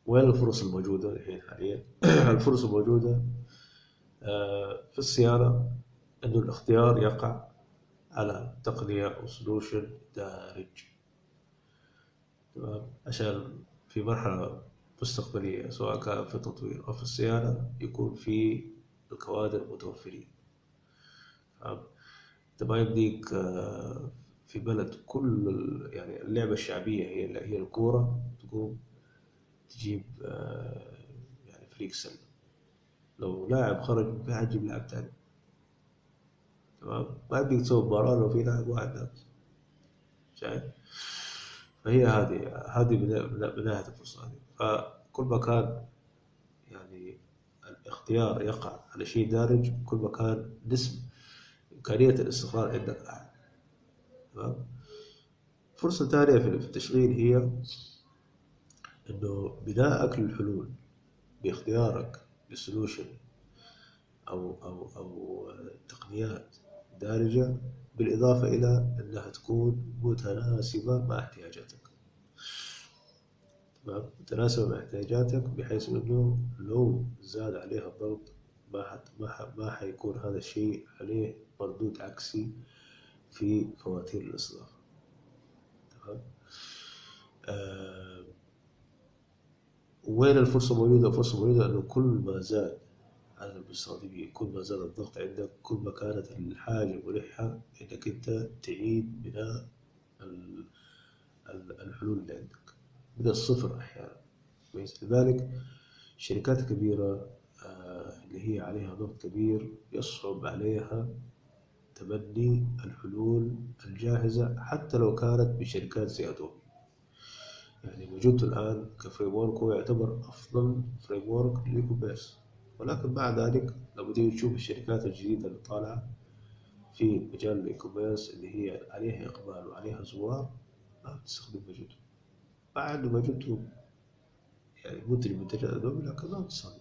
وين الفرص الموجودة الحين حاليا؟ الفرص الموجودة في الصيانة، إنه الاختيار يقع على تقنية أو سولوشن دارج. تمام، عشان في مرحلة مستقبلية سواء كان في التطوير أو في الصيانة يكون في الكوادر متوفرين. تمام؟ أنت ما يمديك في بلد كل يعني اللعبة الشعبية هي الكورة، تقوم تجيب يعني فريق سلة. لو لاعب خرج ما حتجيب لاعب تاني. تمام، ما يمديك تسوي مباراة لو في لاعب واحد ناقص. شايف؟ فهي هذه بداية الفرصة هذه. فكل ما كان يعني الاختيار يقع على شيء دارج، كل ما كان نسبة إمكانية الاستقرار عندك أعلى. تمام. فرصة ثانية في التشغيل هي إنه بناءك للحلول باختيارك للسولوشن أو تقنيات دارجة، بالإضافة إلى أنها تكون متناسبة مع احتياجاتك. تمام، متناسبة مع احتياجاتك بحيث أنه لو زاد عليها الضغط ما حيكون هذا الشيء عليه مردود عكسي في فواتير الإصلاح. تمام. آه وين الفرصة موجودة؟ الفرصة موجودة أنه كل ما زاد عدد المستخدمين، كل ما زاد الضغط عندك، كل ما كانت الحاجة ملحة إنك أنت تعيد بناء الحلول اللي عندك من الصفر أحيانا. كويس. لذلك الشركات الكبيرة اللي هي عليها ضغط كبير يصعب عليها تبني الحلول الجاهزة حتى لو كانت بشركات زي أدوبي. يعني وجودته الآن كفريم ورك هو يعتبر أفضل فريم ورك للكوبيرس، ولكن مع ذلك لما تيجي تشوف الشركات الجديدة اللي طالعة في مجال الاي كوميرس اللي هي عليها إقبال وعليها زوار، ما بتستخدم وجوده، مع إنه وجوده يعني منتج منتجات أدوبي لكن ما بتستخدم.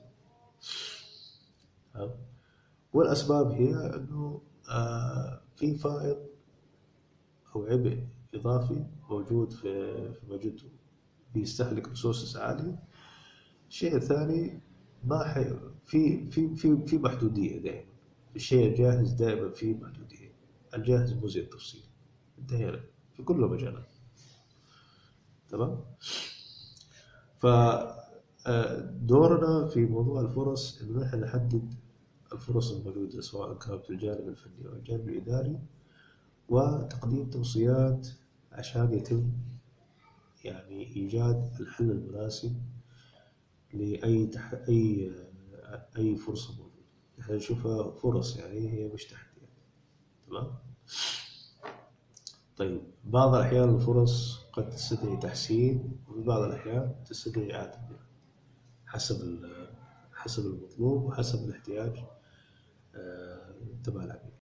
والأسباب هي إنه في فائض أو عبء إضافي موجود في وجوده، بيستهلك ريسورسز عالية. الشيء الثاني ما حي... في محدودية دائما. الشيء الجاهز دائما في محدودية. الجاهز مو زي التفصيل. انتهينا في كل المجالات. تمام. ف دورنا في موضوع الفرص إنه نحن نحدد الفرص الموجودة سواء كانت في الجانب الفني أو الجانب الإداري، وتقديم توصيات عشان يتم يعني إيجاد الحل المناسب لأي أي فرصة موجودة. نحن نشوفها فرص، يعني هي مش تحديات. تمام. طيب، بعض الأحيان الفرص قد تستدعي تحسين، وفي بعض الأحيان تستدعي إعادة بناء، حسب المطلوب وحسب الاحتياج تبع العميل.